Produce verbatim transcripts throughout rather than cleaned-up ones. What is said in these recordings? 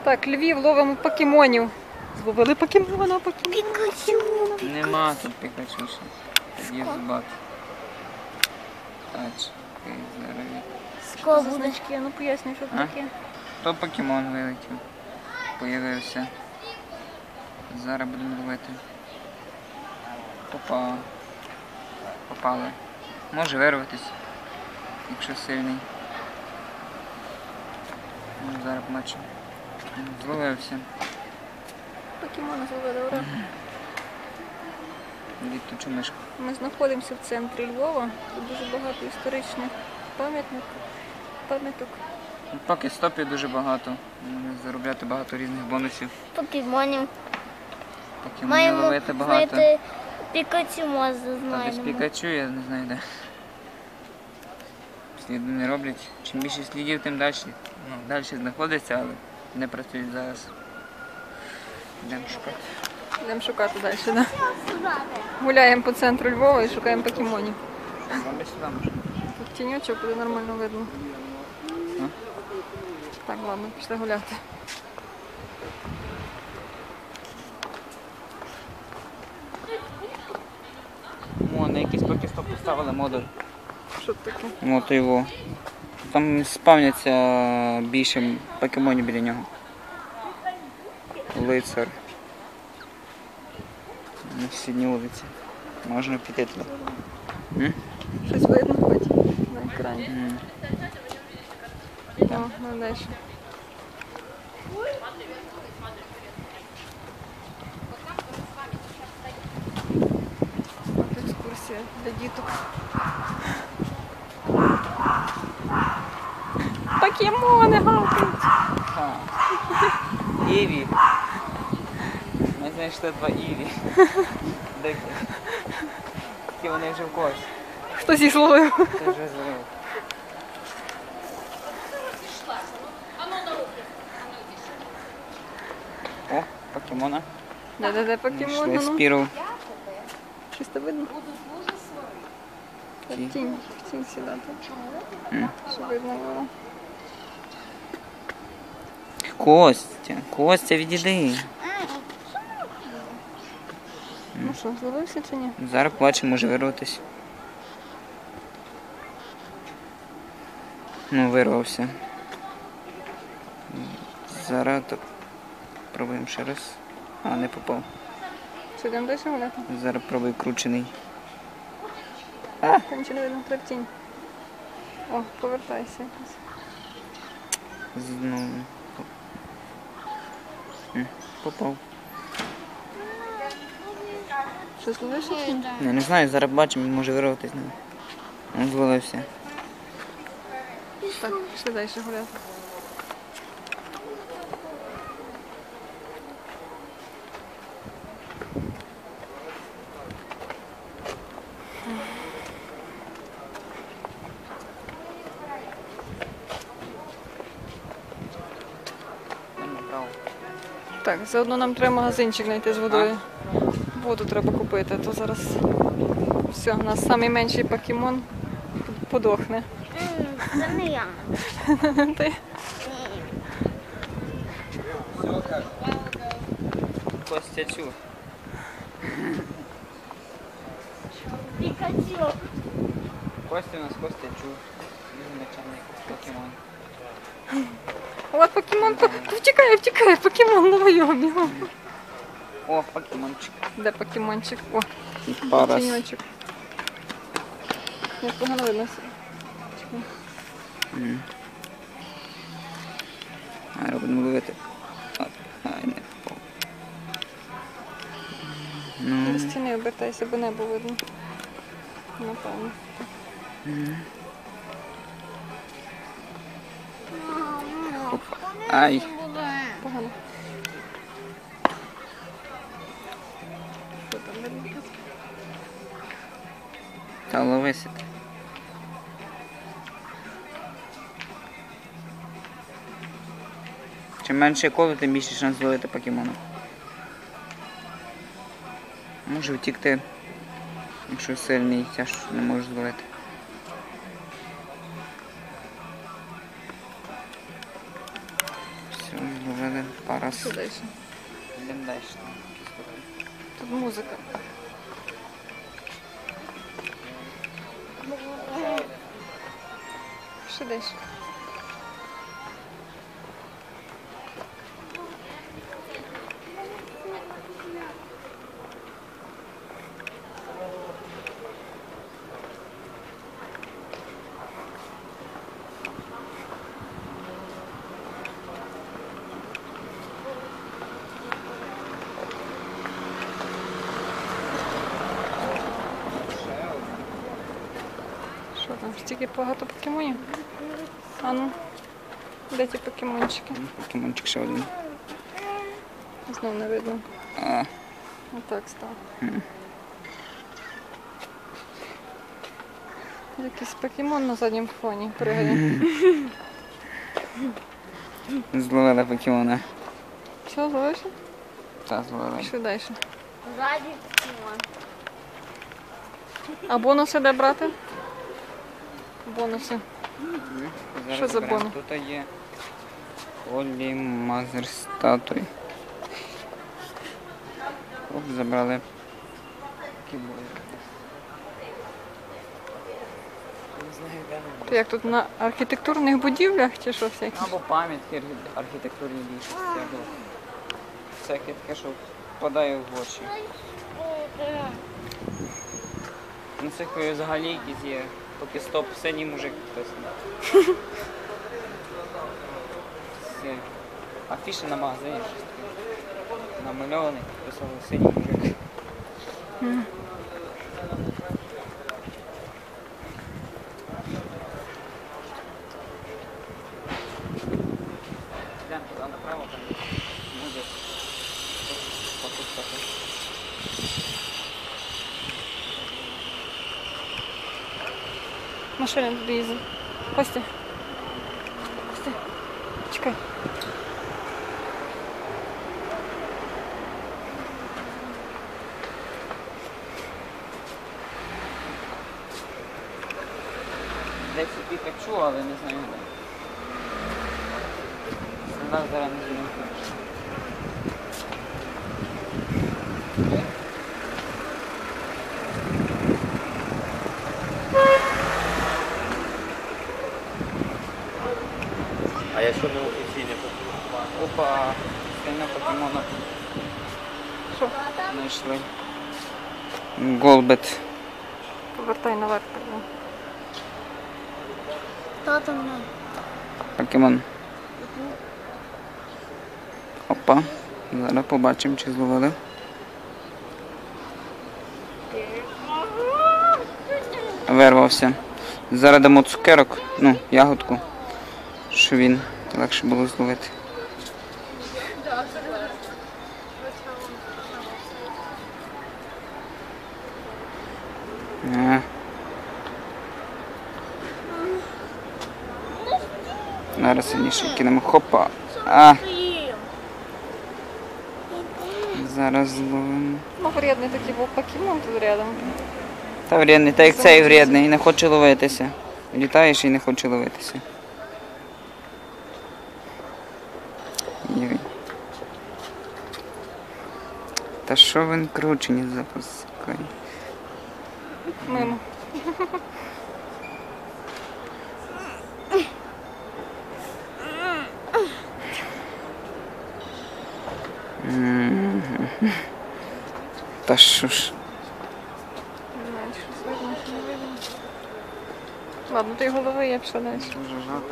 Так, Львів, ловимо покемонів. Зловили покемона, покемона. Пікачу. Нема тут Пікачу ще. Тоді збат. Тачки, здорові. Скобуночки, ну пояснюй, що це А? таке. То покемон вилетів. Появився. Зараз будемо ловити. Попав. Попали. Може вирватися, якщо сильний. Ну, зараз побачимо. Зловився. Покемона зловили, ура. Літучу мишку. Ми знаходимося в центрі Львова. Тут дуже багато історичних пам'ятник, пам'яток. Поки стопів дуже багато. Можна заробляти багато різних бонусів. Покемонів. Покемонів Маємо ловити багато. знайти Пікачу, може Та десь знайдемо. Пікачу, я не знаю де. Сліди не роблять. Чим більше слідів, тим далі. Ну, далі знаходиться, але не працюють зараз. Йдемо шукати. Йдемо шукати далі, да? Гуляємо по центру Львова і шукаємо покемонів. Ладно, сюди може. Тут тіньочок буде нормально видно. А? Так, ладно, пішли гуляти. О, на якийсь покестоп поставили модуль. Що це таке? От його. Там спавняться більше покемонів біля нього. Лицар. На сусідній вулиці. Можна піти туди. М? Щось видно хоч на екрані. М. О, ну далі. От екскурсія для діток. Покемони гавкають. Ха. Іві. Ми знайшли два Іві. Дикі. Такі вони вже в когось. Хтось їх зловив. Це вже зловив. О, покемона. Де-де-де покемони, Знайшли ну. спіру. Щось то видно? Ті. В тінь, в тінь сідати. М. Щоб видно було. Костя, Костя, відійди. Ну що, зловився чи ні? Зараз побачимо, може вирватися. Ну, вирвався. Зараз так пробуємо ще раз. А, не попав. Що, йдемо далі гуляти? Зараз пробую кручений. Там нічого не видно, треба в тінь. О, повертайся якось. Знову. М, Попав. Що, зловився чи ні? Я не знаю, зараз бачимо, він може вирватися. Він звалився. Так, пішли далі гуляти. Так, заодно нам треба магазинчик знайти з водою. Воду треба купити, а то зараз все, у нас найменший покемон подохне. Це не я. Ти? Костя чу. Пікачу. Костя у нас Костя чу. Він начальник покемон. О, покемон, по- втікає, втікає, покемон на войові. О, покемончик. Де покемончик? О, Парас. тіньочок. Як погано видно. М. Зараз будемо ловити. От, ай, не попав. Ну, До стіни обертайся, бо небо видно. Напевно. опа. Ай. Погано. Що там видно? Та ловися ти. Чим менше коло, тим більше шанс зловити покемона. Може втікти, якщо сильний, тяжко не можеш зловити. Все, зловив. Зелен, парас. Що далі? Йдемо далі. Тут музика. Що далі? Що там, стільки багато покемонів? А ну, де ті покемончики? Покемончик ще один. Знов не видно. А, Отак став. Якийсь покемон на задньому фоні пригає. зловили покемона. Все, залишив? Так, зловили. Пішли далі. Ззаді Тимон. А бонуси де брати? Бонуси. Зараз Що за заберемо. боно? Тут є Олі Мазер статуї. Оп, забрали. Кібой. Не знаю, де вони. То як тут на архітектурних будівлях чи що всякі? Або пам'ятки архі- архітектурні більшості, або всяке таке, що впадає в очі. На цих взагалі якісь є. Поки стоп, синій мужик підписаний. Це афіші на магазині щось таке. Намальований, підписали синій мужик. Йдемо туди направо, там буде покупка. Машина туди їздить. Костя. Костя. Чекай. Десь і Пікачу, але не знаю де. Зараз зараз не знаю. А якщо не офіційне, то Опа, сильно покемона Що? знайшли. Голбет. Повертай наверх. Хто там? Покемон. Опа. Зараз побачимо, чи зловили. Вирвався. Зараз дамо цукерок, ну, ягодку, щоб він легше було зловити. А. Зараз сильніше кинемо. Хопа. А, зараз зловимо. Ну, вредний такий був покемон тут рядом. Та вредний, та як цей вредний, і не хоче ловитися. Літаєш і не хоче ловитися. Єй. Та що він кручені запускає? Мимо. М. Та що ж? Не знаю, щось видно, чи не видно. Ладно, ти голови, я пішла далі. Дуже жарко.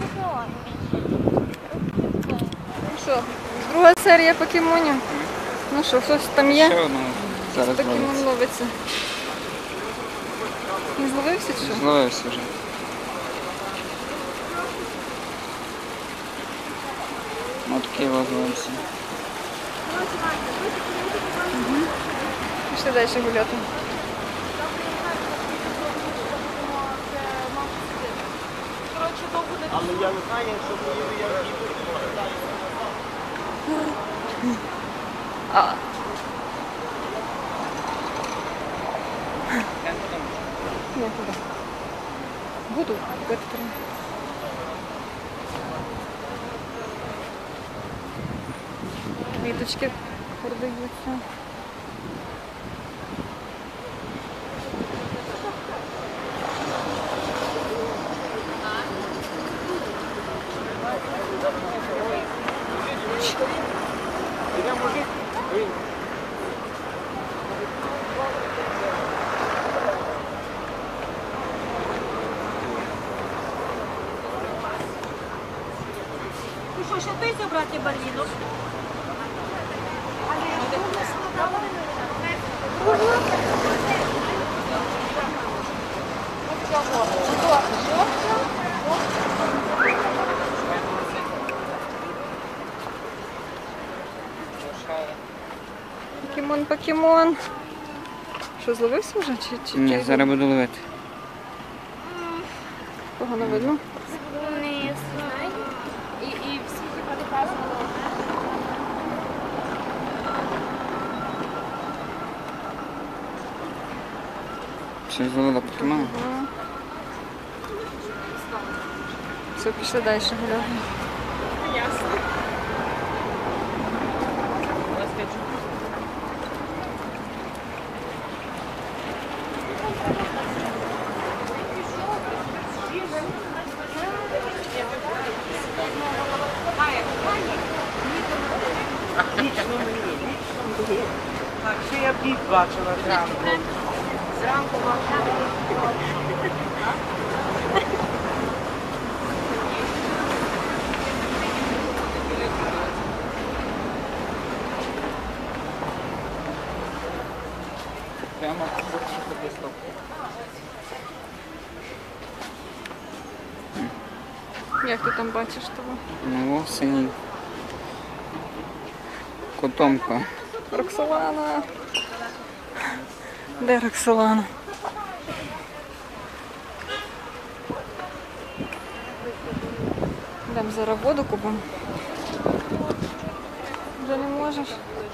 Що, друга серія покемонів. Ну що, хтось там є? Ще одного зараз Покемон ловиться. ловиться. Він зловився чи що? Зловився вже. Ось такий ловився. Пішли далі гуляти. Але я не знаю, якщо б я А, ні, куди? Буду купити. Квіточки продаються. Ну що, ще ти забрати барвінок? Покемон, покемон. Що, зловився вже? Чи, чи, Ні, чи- зараз буду ловити. Погано видно. Не знаю. І, і всі типа не казували. Ще зловила покемона. Ага. Все, пішли далі гуляти. Так, ще я бік бачила зранку. Зранку бачила. Прямо туди стоп. Як ти там бачиш того? Ну, о, синій. Котомка. Роксолана. Де Роксолана? Йдемо зараз воду купимо. Вже не можеш.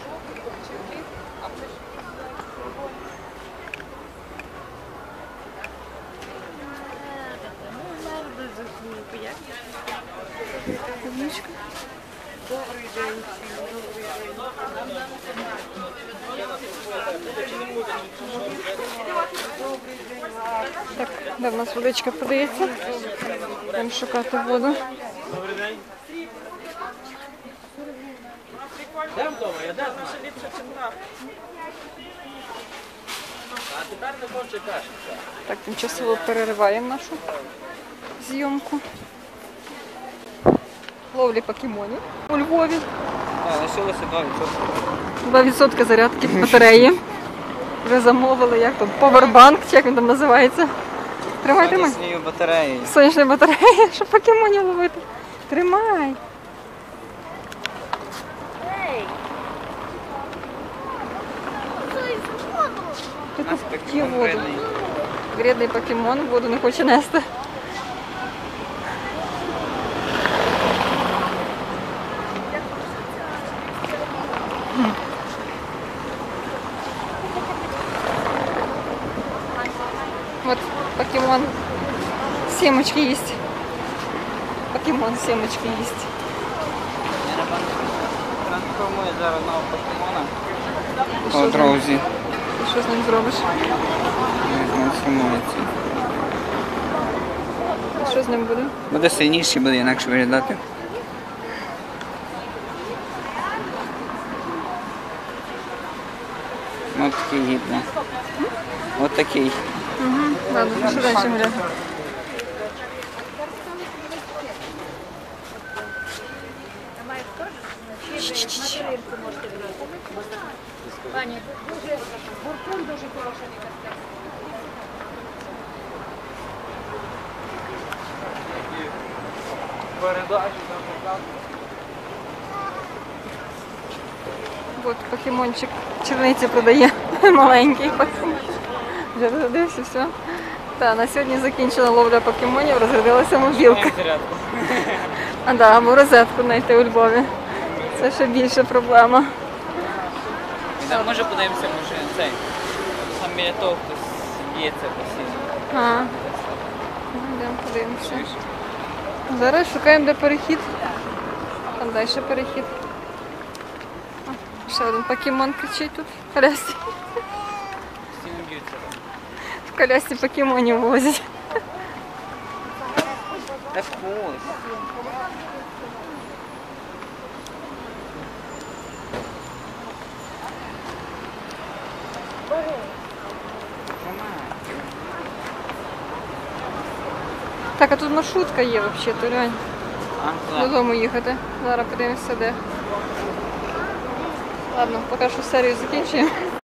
Клубничка. Так, де в нас водичка подається? Будемо шукати воду. Де вдома? Я де? А тепер не хоче каші. Так, тимчасово перериваємо нашу зйомку. Ловлі покемонів у Львові. А, лишилося два відсотки. два відсотки зарядки батареї. Вже замовили, як там, повербанк, чи як він там називається. Тримай, тримай. Сонячною батареєю. Сонячна батарея, щоб покемонів ловити. Тримай. Ей! Ти У нас тут покемон є воду. вредний. Вредний покемон воду не хоче нести. Вот покемон семечки есть. Покемон семечки есть. Я напевно трансформую зараз нового покемона. І що По з ним? дроузі. І що з ним зробиш? Він трансформується. І що з ним буде? Буде сильніший, буде інакше виглядати. Ось такий гідний. Ось такий. Угу. Ладно, що далі гуляти? Ч-ч-ч-ч. Пані, дуже буркун дуже хороший лікар. Передачу там показує. От покемончик черниці продає. Маленький покемон. Вже розрядився, все. Так, на сьогодні закінчила ловля покемонів, розрядилася мобілка. Зарядку. А да, або розетку знайти у Львові. Це ще більша проблема. І там може подивимося, може цей. Там біля того хтось б'ється постійно. А, ну, йдемо подивимося. Зараз шукаємо, де перехід. Там далі перехід. О, ще один покемон кричить тут в колясці. Постійно б'ються там. В колясці покемонів возять. Так ось. Так, а тут маршрутка є взагалі, Лянь. А, туди. Додому їхати. Зараз подивимося де. Ладно, поки що серію закінчуємо.